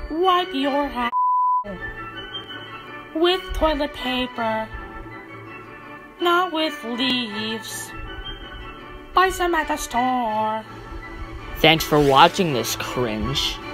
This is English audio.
Wipe your ass with toilet paper, not with leaves. Buy some at the store. Thanks for watching this, Cringe.